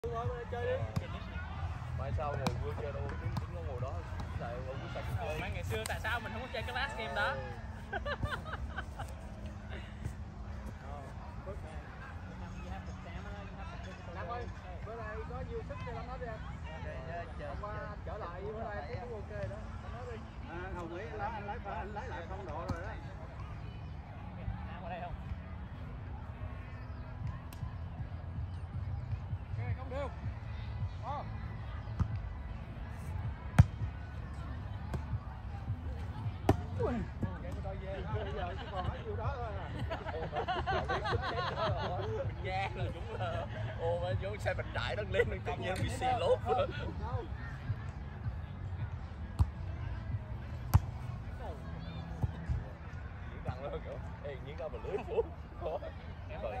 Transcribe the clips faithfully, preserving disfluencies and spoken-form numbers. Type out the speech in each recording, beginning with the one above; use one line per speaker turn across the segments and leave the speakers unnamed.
Mai sau ngồi vui chơi đâu, chúng chúng nó ngồi đó, tại ngồi vui sạch chơi.
Mấy ngày xưa tại sao mình không có chơi cái last game đó?
Nam ơi, bữa nay có nhiều sức cho Lâm nói đi anh. Hôm qua trở lại bữa nay thấy cũng ok đó. Anh nói đi.
À, Hồng nghĩ anh lái anh lái anh lái lại phong độ rồi đó.
Qua đây không?
Ok, không đều. Đó. Ui. Vậy tôi đòi về thôi, bây giờ chỉ còn hết nhiêu đó thôi à.
Mình ngang rồi đúng là ô mà vô xe mình đại nó lên tự nhiên bị xì lốp. Những thằng đó kiểu, ê những cái mà lưới phố. Rồi.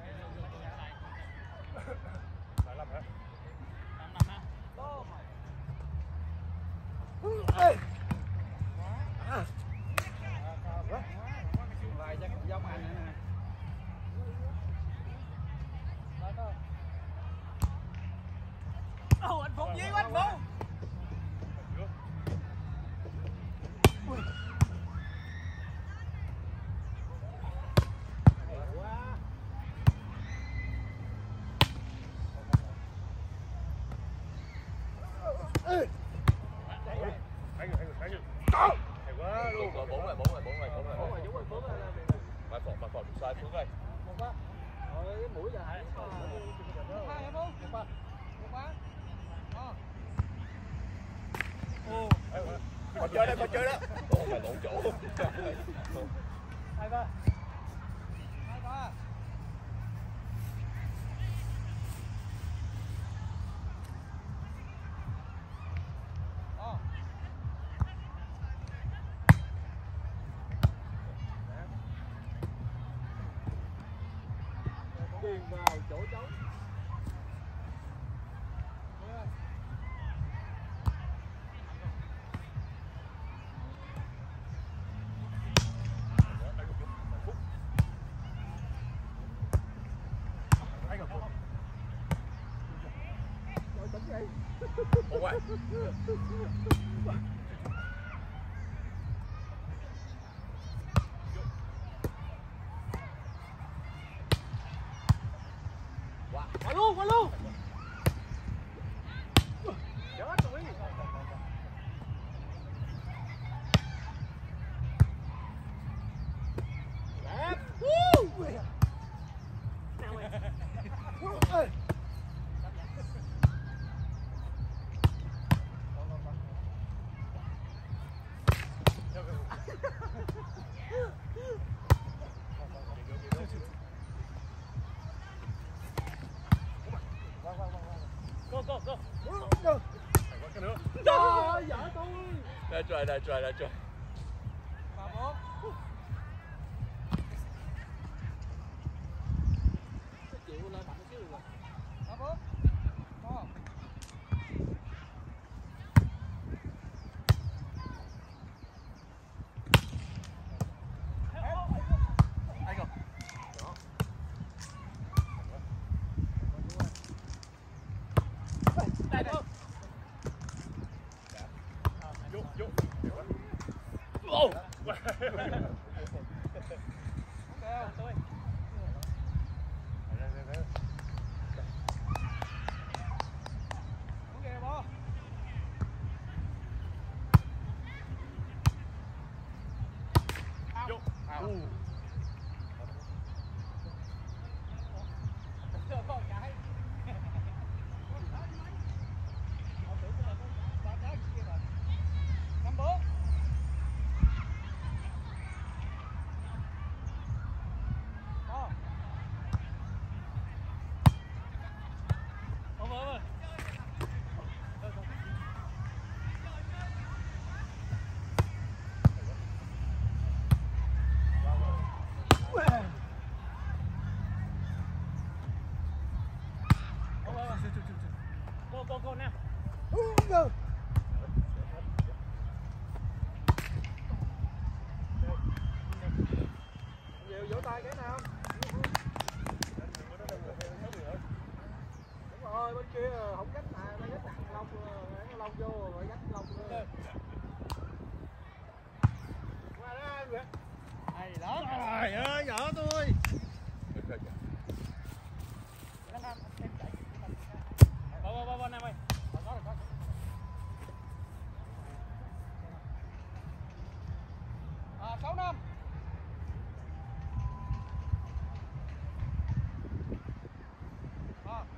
Phải làm hả?
Năm năm ha.
Ê. À. Vài chắc cũng giống anh nè.
Ồ, anh Phụng gì anh Phụng?
Quá luôn rồi, bốn rồi, bốn rồi, bốn rồi, bốn rồi.
Bốn rồi, đúng rồi, bốn rồi.
Mà phột, mà phột sai Phước ơi.
Một quá. Rồi cái mũi giờ hai. Một quá em không? Một quá. Một quá. Đó.
Ồ.
Còn chơi đây, còn chơi đó. Ồ, mày lộn chỗ.
Hai ba. Hai ba. Điền vào chỗ trống. Rồi tỉnh vậy.
Ủa quay.
Qua luôn, qua luôn. Chết rồi. Đẹp. Woo. Nào mày. Ê.
Go go go.
Go.
Cái nữa.
Trời ơi, vợ tôi.
Đã trời, đã trời, đã trời.
Ba bốn. Chịu lên mạnh xíu rồi. Ba bốn. Có.
Ai không?
Đây đây.
Vô, vô. Ô.
Tôi.
Ok bó.
Vô.
Ừ.
Con cái.
Năm bốn. Đó.
Over over. Go go go now.
Go. Nhiều vỗ tay cái nào. Đúng rồi, bên kia kia không gánh lại, nó gánh nặng lông nó lông vô rồi gánh lông lên. Qua đó anh Nguyễn.
Hay lắm.
Trời ơi, vợ tôi.
Bo bo bo bo Nam ơi. Có rồi có.
À, sáu năm. À.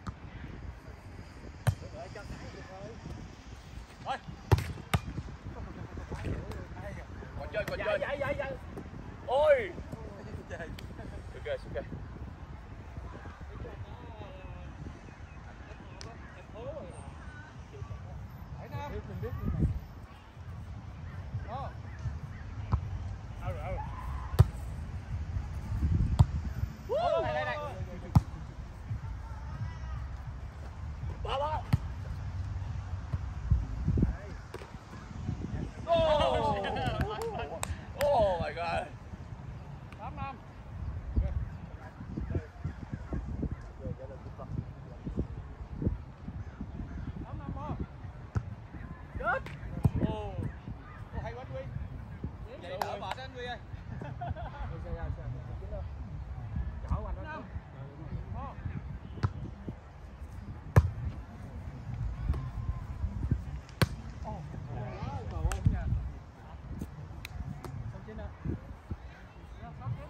Rồi cho cái được rồi.
Thôi. Còn chơi còn
Dạ
chơi.
dạ dạ dạ.
Ôi. Ok ok.
Bảy năm. Mình biết như này. Đó.
Out rồi out.
Woo. Đây đây đây.
Ba ba. Oh. Oh my god.
Tám năm. Tám năm không?
Chết. Ồ.
Ô, hay quá Duy.
Vậy đỡ mệt anh Huy ơi.
Chở qua nó. Năm. Đó. Ồ. Cầu ôm nha. Không trên đâu. Nó sót hết.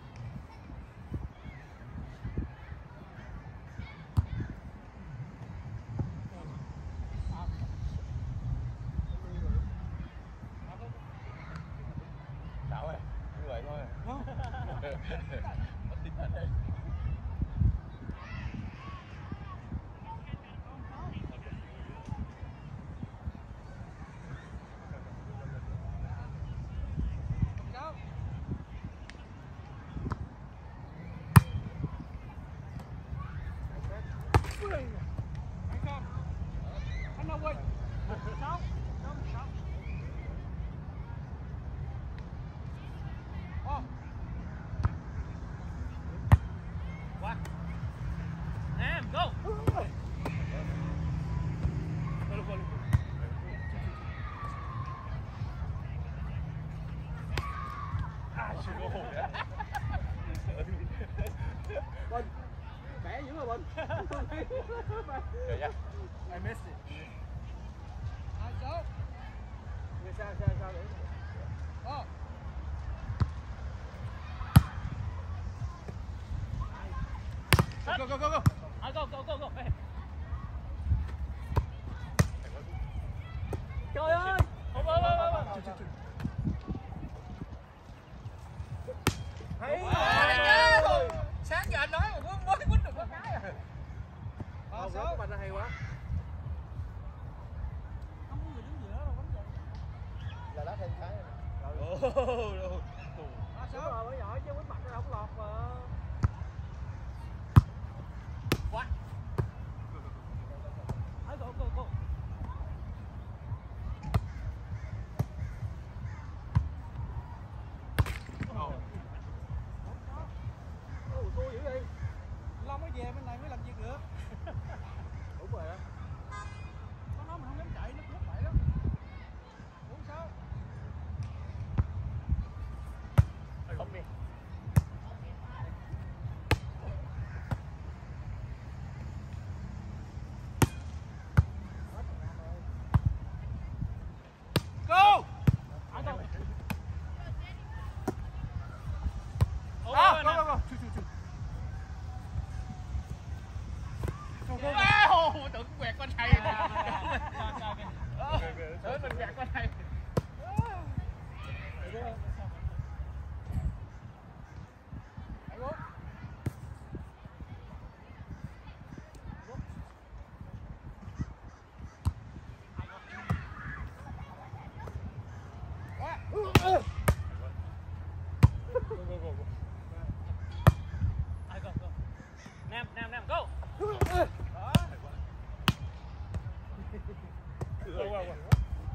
Sao ơi, như vậy thôi. Mất tinh thần đây.
Cháu. Anh không? Anh đâu quên? Sáu. Năm sáu. Ô.
Qua. Nam go.
À, chưa có hồn nữa.
Bình. Bẻ dữ rồi Bình.
Rồi nha.
I missed it. Hai số. Người sao sao sao để. Đó.
Go go go go. À go go go go. Trời ơi. Ôi ôi ôi ôi.
Hay.
Rồi. Sáng giờ anh nói mà mới quýnh được có cái à.
Ba số của mình hay quá.
Không có người đứng giữa đâu bấm vậy.
Là đá thêm cái.
Ồ.
Ba số rồi mới giỏi chứ quýnh mặt nó không lọt mà.
Quá.
Ai go go go.
Ồ, tôi dữ vậy. Long mới về bên này mới làm việc được. Đúng rồi đó. Có nó mà không dám chạy nó cướp lại đó. Bốn sáu.
Không đi.
Go. Ai go.
À, go go go. Chu chu chu.
Wow, tưởng quẹt con thầy. Tưởng mình quẹt con thầy. Ai go go. Nam Nam Nam go.
Rồi qua qua.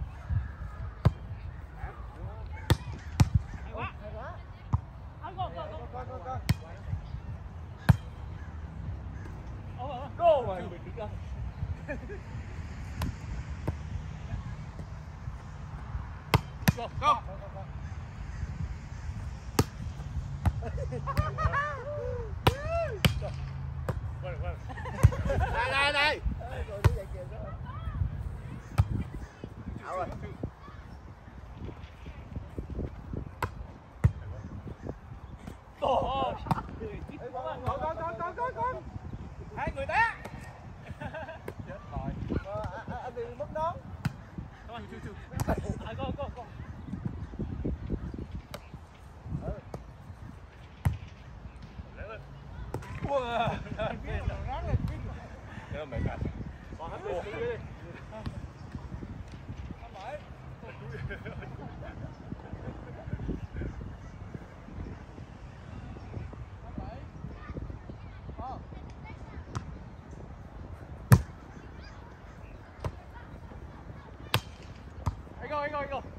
Hay quá.
Hay quá.
Ai go go go.
Coi coi coi.
Ồ ồ.
Go. Rồi, mình đứng ra.
Go, go.
Này này này. Ảo rồi.
Con con con con con con. Hai người té. Chết rồi.
Anh đi mất đón.
Con chú chú. À con con con. Wow.
Cái mày cắt.
Con hết đi đi. Không phải. Anh go, anh go, anh go.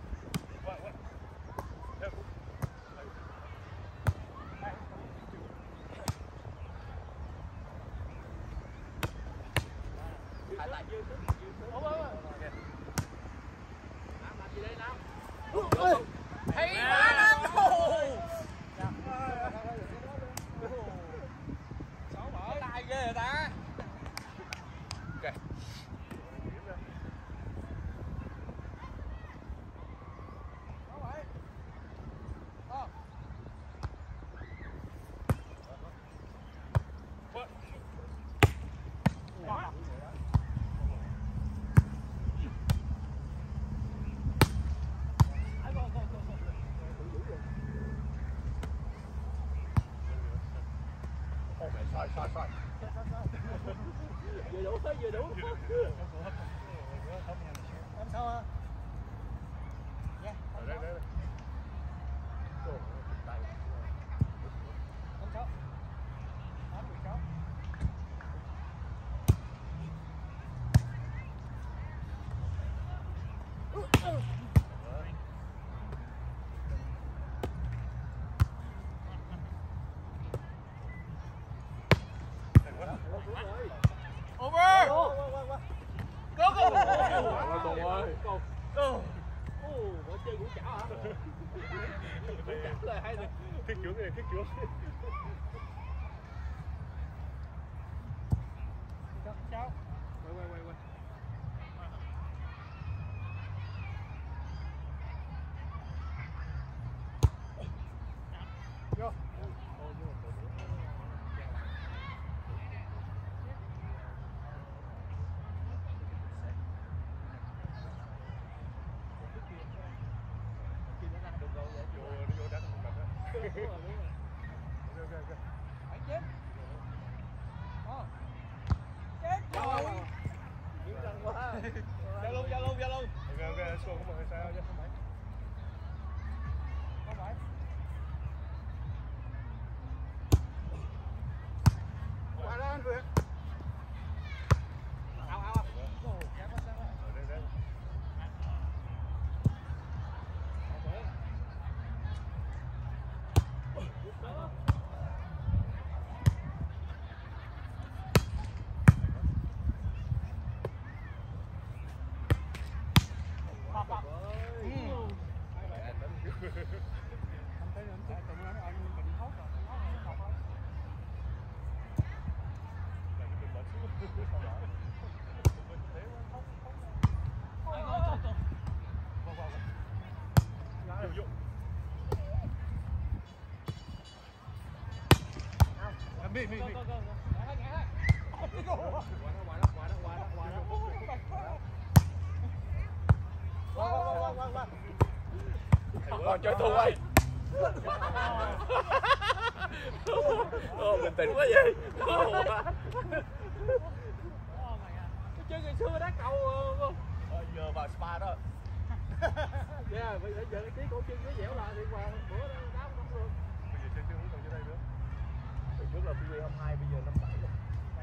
Hai tay.
Đúng rồi.
Làm gì đây nào?
Hay quá lắm. Sáu mở tay ghê rồi ta.
Ok. Sai sai sai.
Vừa đủ, vừa đủ. Em sao hả? Dạ.
Ở đây đây. Tay.
Em sao? Tám mười sáu. Over! Go, go, go!
Cùng ơi.
Go! Ồ, bỏ chơi ngũ chảo hả? Ngũ chảo là hay rồi.
Thiết trưởng này, thiết trưởng.
Cháu. Quay, quay, quay, quay. Vô. Phải chết. Ờ. Chết rồi.
Chiến tranh quá.
Ra luôn, ra luôn, ra luôn.
Ok ok, xuống không phải sao chứ.
Không phải. Không phải.
Qua đó anh Việt.
Ao ao. Ồ, kém quá sao?
Ở đây đây.
Anh thấy anh chạy tụi nó anh mình hốt rồi. Hốt rồi.
Mi mi mi. Còn chơi thua ơi. Ô, bình tĩnh quá vậy.
Chơi ngày xưa đá cầu
Ờ, giờ vào spa đó.
yeah, bây giờ cái tí cổ chân nó dẻo lại thì qua bữa đá không được.
Bây giờ chơi chưa còn dưới đây nữa. Hồi trước là pê hai hai, bây giờ năm bảy rồi.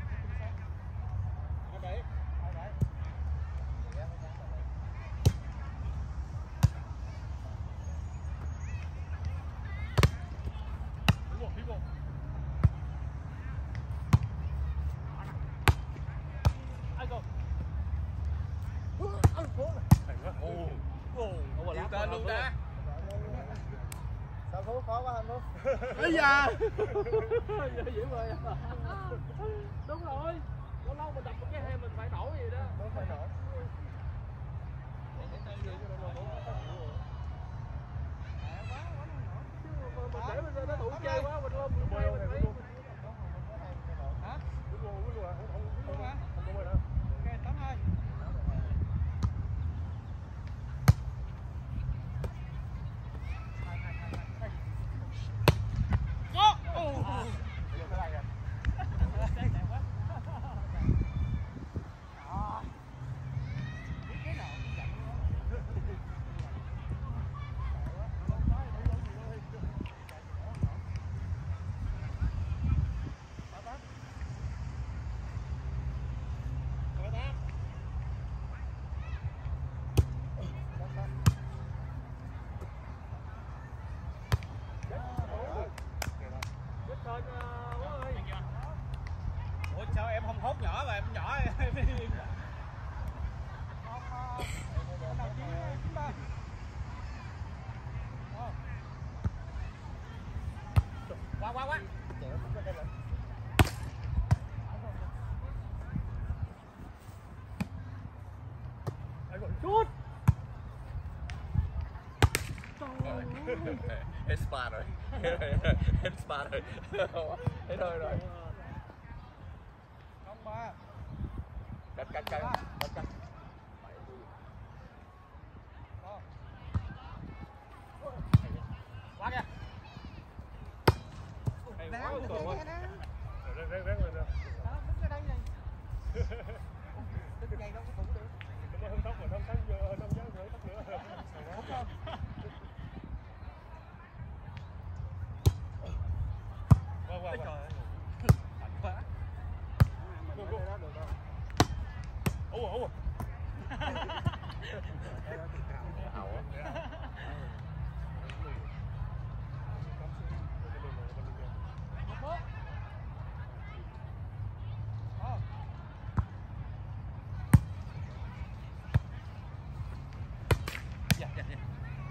Hai bảy, hai bảy. I go.
Nhiều tên luôn ta.
Sao Phú khó quá anh Phú?
Bây giờ dễ bơi à. Đúng rồi, lâu lâu mình đập một cái hay mình phải nổi gì đó.
Không phải nổi.
Mình để mình nó tụ chơi quá mình không mình hay mình phải. Hả? Đúng rồi, đúng rồi, không không không hả? Không có bơi đâu. Ok, tám hai.
Ủa sao em không hốt nhỏ mà em nhỏ em quá quá quá
Chút.
Hết spa rồi. Hết spa rồi. Hết thôi rồi.
Không ba.
Cắt cắt cắt. Cắt cắt.
quá kìa.
Ráng được cái nghe đó.
Ráng ráng ráng lên nè.
Đó, đứng ở đây này. Đứng vậy đâu có tụng được.
Cái không tóc mà không tóc vô không dám nữa tóc nữa.
Đúng không?
Qua qua qua.
Mạnh quá.
Mình ở đó được đâu.
Ủa ủa.
Hậu á.
Dạ dạ dạ.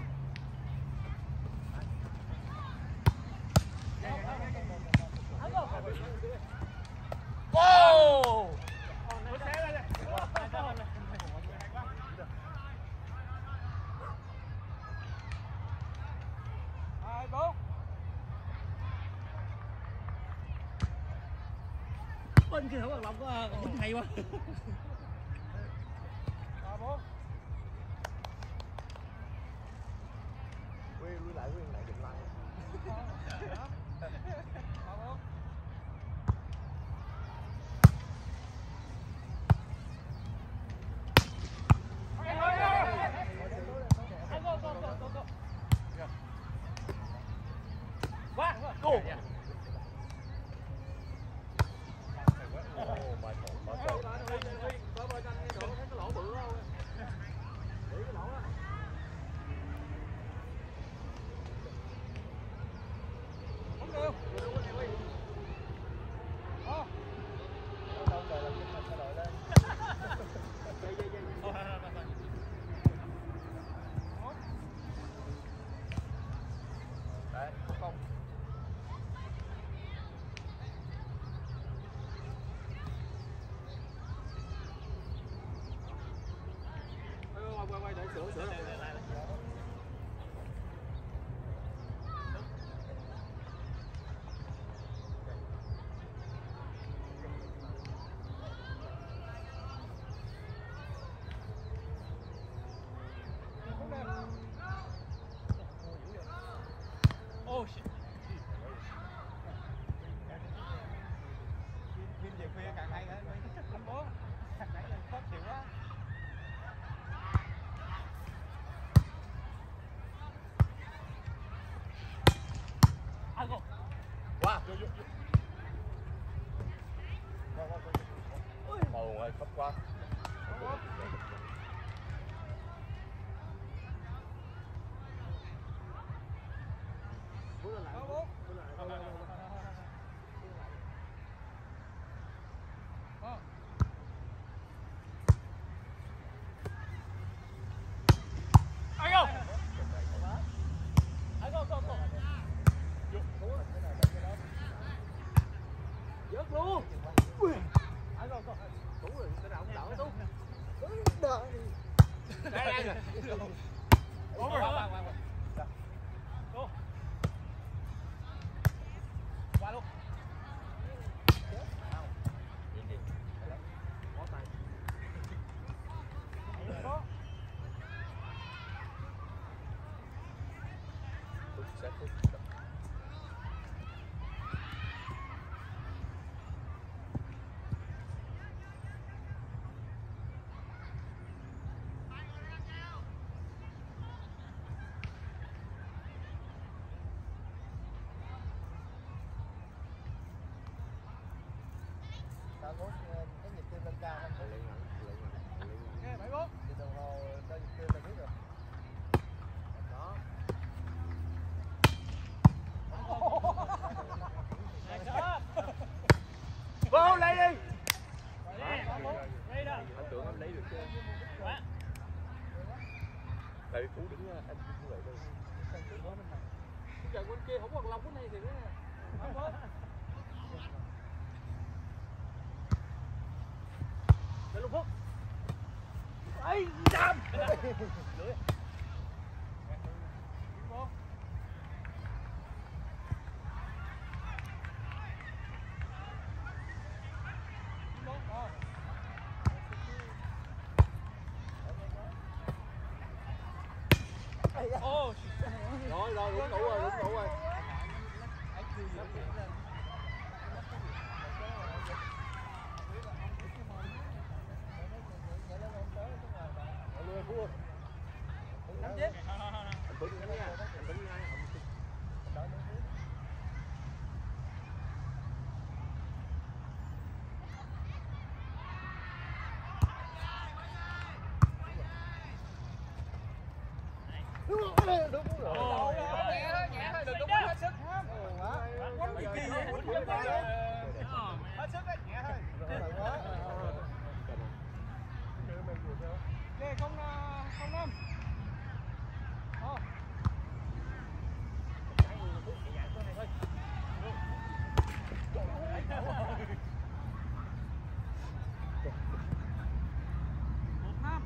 Wow.
Hai bốn.
Bên kia không bằng lòng có dính hay quá.
Ba bốn.
Quy lui lại quy lại dừng lại.
Ba bốn.
Quá. Go.
Oh my god. My god.
Bơi bơi nhanh cái độ thấy cái lỗ bự không? Để cái lỗ á. Không được. Đó.
Đâu trời làm cho mình thay đổi lên.
Dây dây dây.
Thôi thôi thôi thôi.
Đấy, không.
Quay quay quay để sửa sửa lại.
Oh shit.
Phim về khuya càng hay hả?
Năm bốn.
Nãy giờ khó chịu quá.
À go.
Wow. Ồ ơi, khóc quá.
Ba bốn. Ờ.
ai rồi.
Bóng rồi.
Qua qua qua. Go. Qua luôn.
Bó tay. Phút sẽ phút.
Sao có cái nhịp tim lên cao không?
Lấy ngắn, lấy ngắn, lấy ngắn.
Ok, bảy bốn.
Thì đồng hồ đo nhịp tim là biết rồi. Đó.
Vô lấy đi.
Đây đó.
Anh tưởng anh lấy được chứ.
Quá.
Tại vì Phú đứng anh như vậy thôi.
Giờ bên kia không còn lòng cái này thì cái này.
Để luôn Phúc.
Ấy, đam.
Lưới. Ô.
Rồi rồi đúng đủ rồi, đúng đủ rồi.
Năm chín.
Anh Phú đứng nha, anh đứng nha.
Đúng rồi.
Ồ.
Nhẹ thôi, nhẹ thôi, đừng có quá hết sức.
Quánh
gì kỳ vậy?
Quánh gì vậy?
Hết sức đấy, nhẹ thôi.
Quá.
Ok, không không năm. Ờ. Một năm.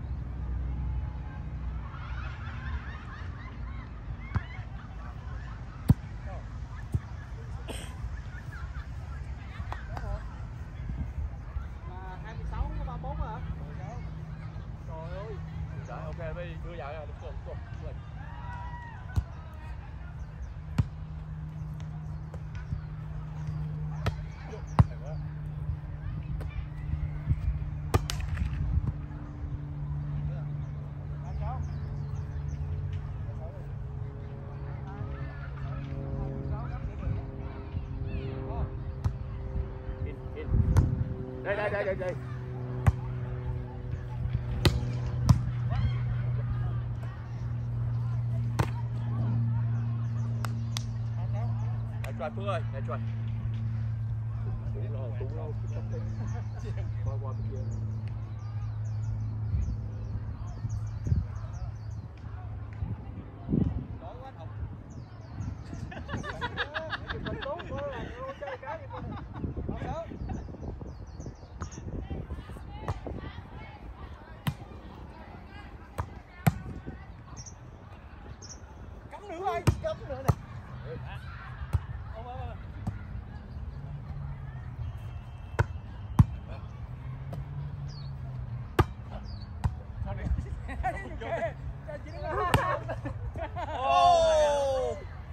Là hai mươi sáu có ba mươi bốn hả? Trời ơi.
Rồi ok bây đưa vào rồi, đúng rồi, đúng rồi. Đây đây đây đây đây. Này choài Phước ơi, này choài. Tú lo, tú lo, qua qua bên kia.
Cắm nữa ơi, cắm nữa nè.
Ô.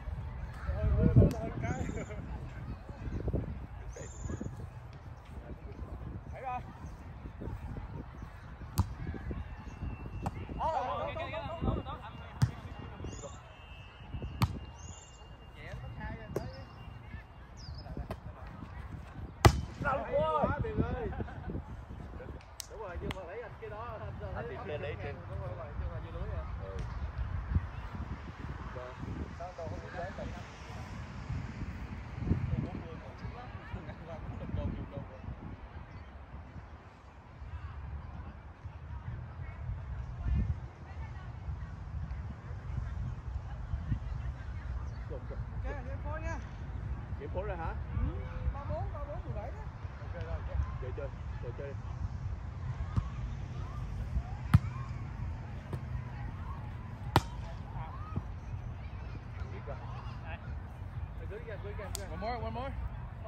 Quá Biển ơi. Đúng rồi, nhưng mà lấy anh cái đó anh
Anh tìm lấy trên.
đúng rồi, đúng rồi, nhưng mà như lưới rồi.
Ừ.
Sao đâu không biết lấy mình.
Ok, em phôi nha.
Điểm phối rồi hả?
Ừ, ba bốn, ba bốn, mười bảy đó.
Ok rồi,
Chơi chơi, chơi chơi.
One more, one more.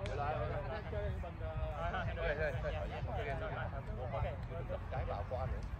Chơi lại. Chơi chơi chơi. Cái bảo qua nữa.